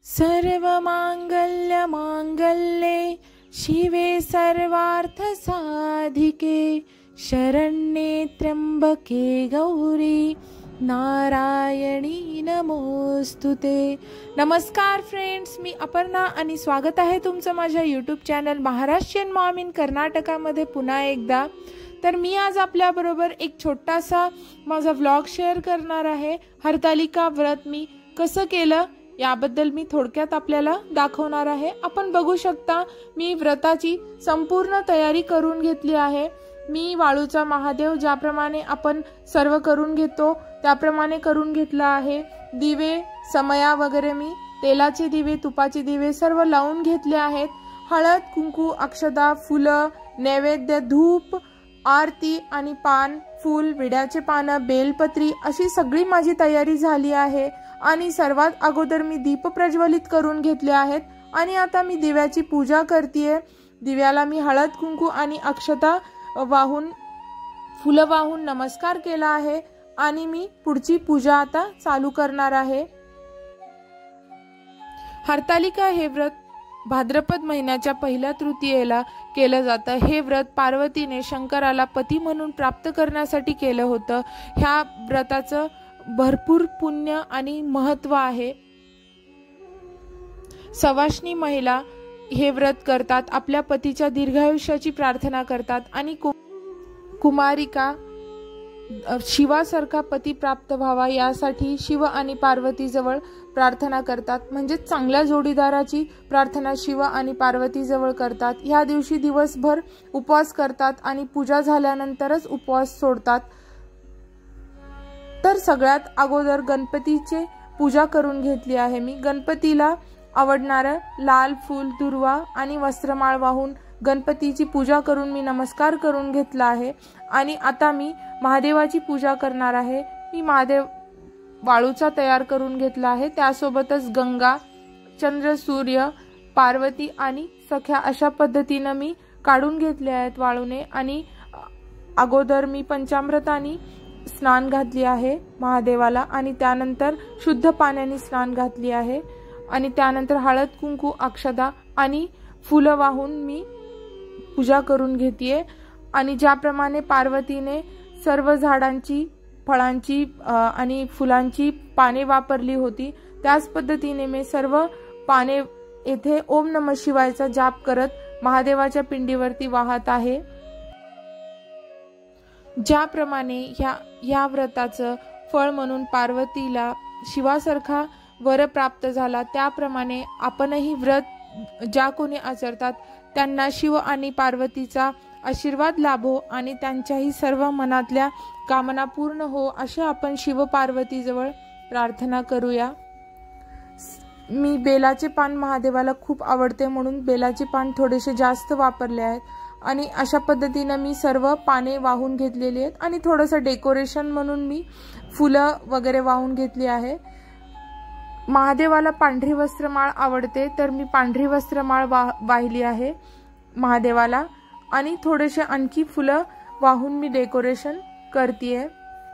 सर्वमांगल्यमांगल्ये शिवे सर्वार्थसाधिके शरण्ये त्र्यंबके गौरी नारायणी नमोस्तुते। नमस्कार फ्रेंड्स, मी अपर्णा आणि स्वागत आहे तुमचं माझ्या YouTube channel Maharashtrian mom in कर्नाटकामध्ये पुन्हा एकदा। तर मी आज आपल्याबरोबर एक छोटासा माझा व्लॉग शेअर करणार आहे। हरतालिका व्रत मी कसं केलं याबद्दल मी थोडक्यात आपल्याला दाखवणार आहे। आपण बघू शकता मी व्रताची संपूर्ण तयारी करून घेतली आहे। मी वाळूचा महादेव ज्याप्रमाणे आपण सर्व करून घेतो त्याप्रमाणे करून घेतला आहे। दिवे समया वगैरे मी तेलाचे दिवे तुपाचे दिवे सर्व लावून घेतले आहेत। हळद कुंकू अक्षता फुलं नैवेद्य धूप आरती आणि पान फूल विड्याचे पानं बेलपत्री अशी सगळी माझी तयारी झाली आहे। आणि सर्वात अगोदर मी दीप प्रज्वलित करून घेतले आहेत आणि आता मी दिव्याची पूजा करतेय। दिव्याला मी हळद कुंकू आणि अक्षता वाहून फुलं वाहून नमस्कार केला आहे आणि मी पुढची पूजा आता चालू करणार आहे। हरतालिका हे व्रत भाद्रपद महिन्याच्या पहिल्या तृतीयेला केलं जातं। हे व्रत पार्वतीने शंकराला पती म्हणून प्राप्त करण्यासाठी केलं होतं। ह्या व्रताचं भरपूर पुण्य आणि महत्व आहे। सवाष्णी महिला हे व्रत करतात, आपल्या पतीच्या दीर्घायुष्याची प्रार्थना करतात आणि कुमारिका शिवासारखा पती प्राप्त व्हावा यासाठी शिव आणि पार्वती जवळ प्रार्थना करतात। म्हणजे चांगल्या जोडीदाराची प्रार्थना शिव आणि पार्वती जवळ करतात। ह्या दिवशी दिवसभर उपवास करतात आणि पूजा झाल्यानंतरच उपवास सोडतात। तर सगळ्यात अगोदर गणपतीचे पूजा करून घेतली आहे। मी गणपतीला आवडणारं लाल फूल दुर्वा आणि वस्त्रमाळ वाहून गणपतीची पूजा करून मी नमस्कार करून घेतला आहे। आणि आता मी महादेवाची पूजा करणार आहे। मी महादेव वाळूचा तयार करून घेतला आहे, त्यासोबतच गंगा चंद्र सूर्य पार्वती आणि सख्या अशा पद्धतीने मी काढून घेतले आहेत वाळूने। आणि अगोदर मी पंचामृताने स्नान घातली आहे महादेवाला आणि त्यानंतर शुद्ध पाण्याने स्नान घातली आहे आणि त्यानंतर हळद कुंकू अक्षता आणि फुलं वाहून मी पूजा करून घेतेय। आणि ज्याप्रमाणे पार्वतीने सर्व झाडांची फळांची आणि फुलांची पाने वापरली होती त्याच पद्धतीने मी सर्व पाने येथे ओम नमः शिवायचा जाप करत महादेवाच्या पिंडीवरती वाहत आहे। ज्याप्रमाणे ह्या व्रताचं फळ म्हणून पार्वतीला शिवासारखा वर प्राप्त झाला, त्याप्रमाणे आपणही व्रत ज्या कोणी आचरतात त्यांना शिव आणि पार्वतीचा आशीर्वाद लाभो आणि त्यांच्याही सर्व मनातल्या कामना पूर्ण हो अशी आपण शिव पार्वती जवळ प्रार्थना करूया। मी बेलाचे पान महादेवाला खूप आवडते म्हणून बेलाचे पान थोडेसे जास्त वापरले आहेत आणि अशा पद्धतीने मी सर्व पाने वाहून घेतलेली आहेत आणि थोडंसं डेकोरेशन म्हणून मी फुलं वगैरे वाहून घेतली आहे। महादेवाला पांढरी वस्त्रमाळ आवडते तर मी पांढरी वस्त्रमाळ वाहिली आहे महादेवाला आणि थोडेसे आणखी फुलं वाहून मी डेकोरेशन करतेय।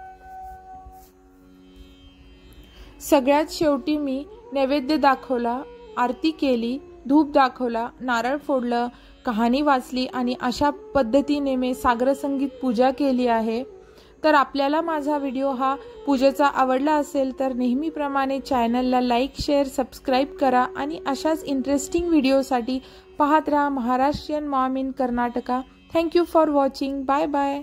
सगळ्यात शेवटी मी नैवेद्य दाखवला, आरती केली, धूप दाखवला, नारळ फोडलं, कहाणी वाचली आणि अशा पद्धतीने मी सागर संगीत पूजा केली आहे। तर आपल्याला माझा व्हिडिओ हा पूजेचा आवडला असेल तर नेहमीप्रमाणे चॅनलला लाईक शेअर सबस्क्राईब करा आणि अशाच इंटरेस्टिंग व्हिडिओसाठी पाहत राहा Maharashtrian mom in Karnataka. Thank you for watching. Bye bye.